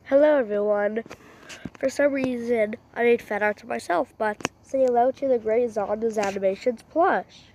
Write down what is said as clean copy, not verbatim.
Hello everyone. For some reason, I made fan art of myself, but say hello to the great Zonda's Animations plush.